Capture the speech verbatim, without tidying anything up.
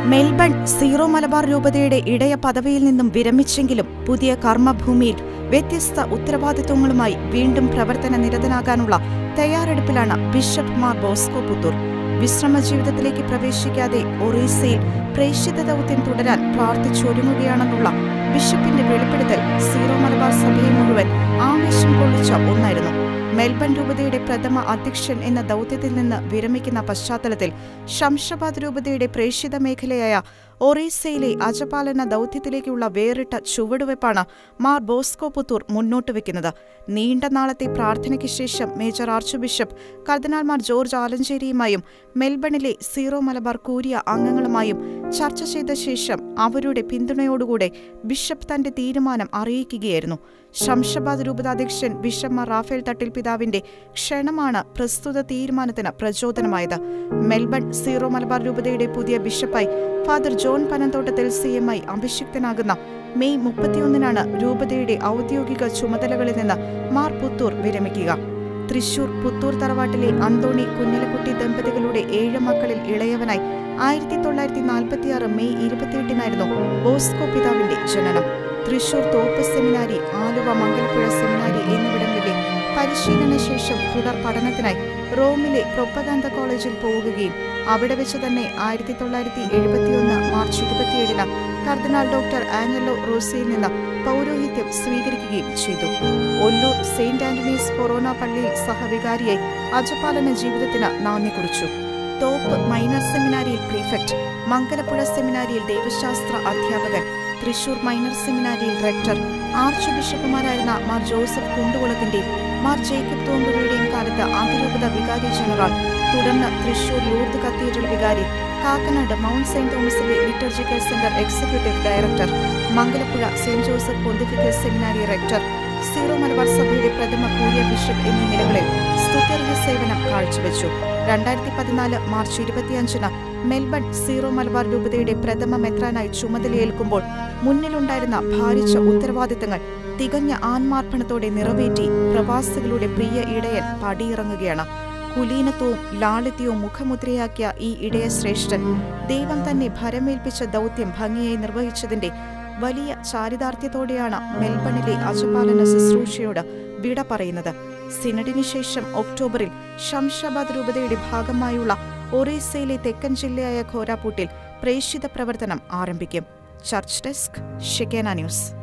Melbourne zero Malabar രൂപതയുടെ ഇടയ പദവിയിൽ നിന്നും വിരമിച്ചെങ്കിലും പുതിയ കർമ്മഭൂമിയിൽ വ്യത്യസ്ത ഉത്തരവാദിത്വങ്ങളുമായി വീണ്ടും പ്രവർത്തന നിരതനാകാനുള്ള തയ്യാറെടുപ്പിലാണ് ബിഷപ്പ് മാർ ബോസ്കോ പുത്തൂർ. വിശ്രമ ജീവിതത്തിലേക്ക് പ്രവേശിക്കാതെ ഒറീസയിൽ പ്രേക്ഷിത ദൗത്യം തുടരാൻ പ്രാർത്ഥിച്ചൊരുങ്ങുകയാണെന്നുള്ള ബിഷപ്പിന്റെ വെളിപ്പെടുത്തൽ സീറോ മലബാർ സഭയെ മുഴുവൻ ആവേശം കൊള്ളിച്ച ഒന്നായിരുന്നു. മെൽബൺ രൂപതയുടെ പ്രഥമ അധ്യക്ഷൻ എന്ന ദൗത്യത്തിൽ നിന്ന് വിരമിക്കുന്ന പശ്ചാത്തലത്തിൽ ശംഷാബാദ് രൂപതയുടെ പ്രേക്ഷിത മേഖലയായ ഒറീസയിലെ അജപാലന ദൗത്യത്തിലേക്കുള്ള വേറിട്ട ചുവടുവയ്പ്പാണ് മാർ ബോസ്കോ പുത്തൂർ മുന്നോട്ട് വയ്ക്കുന്നത്. നീണ്ട നാളത്തെ പ്രാർത്ഥനയ്ക്ക് ശേഷം major arch bishop cardinal Mar George ആലഞ്ചേരിയുമായും മെൽബണിലെ സീറോ മലബാർ കൂരിയ അംഗങ്ങളുമായും ചർച്ച ചെയ്ത ശേഷം അവരുടെ പിന്തുണയോടുകൂടെ ബിഷപ്പ് തന്റെ തീരുമാനം അറിയിക്കുകയായിരുന്നു. ശംഷാബാദ് രൂപതാധ്യക്ഷൻ ബിഷപ്പ് മാർ റാഫേൽ തട്ടിൽ പിതാവിന്റെ ക്ഷണമാണ് പ്രസ്തുത തീരുമാനത്തിന് പ്രചോദനമായത്. മെൽബൺ സീറോ മലബാർ രൂപതയുടെ പുതിയ ബിഷപ്പായി father John Panamthottathil C M I അഭിഷിക്തനാകുന്ന മെയ് മുപ്പത്തിയൊന്നിനാണ് രൂപതയുടെ ഔദ്യോഗിക ചുമതലകളിൽ നിന്ന് മാർ പുത്തൂർ വിരമിക്കുക. തൃശൂർ പുത്തൂർ തറവാട്ടിലെ അന്തോണി കുഞ്ഞിലക്കുട്ടി ദമ്പതികളുടെ ഏഴ് മക്കളിൽ ഇളയവനായി ആയിരത്തി തൊള്ളായിരത്തി നാൽപ്പത്തിയാറ് മെയ് ഇരുപത്തിയെട്ടിനായിരുന്നു ബോസ്കോ പിതാവിന്റെ ജനനം. തൃശൂർ തോപ്പ് സെമിനാരി, ആലുവ മംഗലപ്പുഴ സെമിനാരി എന്നിവിടങ്ങളിലെ പരിശീലന ശേഷം തുടർ പഠനത്തിനായി റോമിലെ പ്രൊപ്പഗാന്ത കോളേജിൽ പോകുകയും അവിടെ വെച്ച് തന്നെ ആയിരത്തി തൊള്ളായിരത്തി എഴുപത്തിയൊന്ന് മാർച്ച് ഇരുപത്തിയേഴിന് കർദിനാൾ ഡോക്ടർ ആഞ്ചലോ റോസിയിൽ നിന്ന് പൗരോഹിത്യം സ്വീകരിക്കുകയും ചെയ്തു. ഒല്ലൂർ സെയിന്റ് ആന്റണീസ് ഫൊറോന പള്ളിയിൽ സഹവികാരിയായി അജപാലന ജീവിതത്തിന് നാന്ദി കുറിച്ചു. തോപ്പ് മൈനർ സെമിനാരിയിൽ പ്രീഫെക്ട്, മംഗലപ്പുഴ സെമിനാരിയിൽ ദൈവശാസ്ത്ര അധ്യാപകൻ, തൃശൂർ മൈനർ സെമിനാരിയിൽ റെക്ടർ, ആർച്ച് ബിഷപ്പുമാരായിരുന്ന മാർ ജോസഫ് കുണ്ടുകുളത്തിന്റെയും മാർ ജേക്കബ് തോമ്പുഴയുടെയും കാലത്ത് അതിരൂപത വികാരി ജനറൽ, തുടർന്ന് തൃശൂർ ലൂർദ് കത്തീഡ്രൽ വികാരി, കാക്കനാട് മൗണ്ട് സെന്റ് തോമസിലെ liturgical centre executive director, Mangalapuzha saint Joseph pontifical seminary rector, Syro Malabar സഭയുടെ പ്രഥമ കൂരിയ ബിഷപ്പ് എന്നീ നിലകളിൽ സ്തുത്യർഹ സേവനം കാഴ്ചവെച്ചു. രണ്ടായിരത്തി പതിനാല് മാർച്ച് ഇരുപത്തിയഞ്ചിന് മെൽബൺ സീറോ മലബാർ രൂപതയുടെ പ്രഥമ മെത്രാനായി ചുമതലയേൽക്കുമ്പോൾ മുന്നിലുണ്ടായിരുന്ന ഭാരിച്ച ഉത്തരവാദിത്തങ്ങൾ തികഞ്ഞ ആത്മാർപ്പണത്തോടെ നിറവേറ്റി പ്രവാസികളുടെ പ്രിയ ഇടയൻ പടിയിറങ്ങുകയാണ്. കുലീനത്വവും ലാളിത്യവും മുഖമുദ്രയാക്കിയ ഈ ഇടയ ശ്രേഷ്ഠൻ ദൈവം തന്നെ ഭരമേൽപ്പിച്ച ദൗത്യം ഭംഗിയായി നിർവഹിച്ചതിന്റെ വലിയ ചാരിതാർത്ഥ്യത്തോടെയാണ് മെൽബണിലെ അജപാലന ശുശ്രൂഷയോട് വിട പറയുന്നത്. സിനഡിന് ശേഷം ഒക്ടോബറിൽ ശംഷാബാദ് രൂപതയുടെ ഭാഗമായുള്ള ഒറീസയിലെ തെക്കൻ ജില്ലയായ ഖോരാപൂട്ടിൽ പ്രേക്ഷിത പ്രവർത്തനം ആരംഭിക്കും. Church desk, Shekinah news.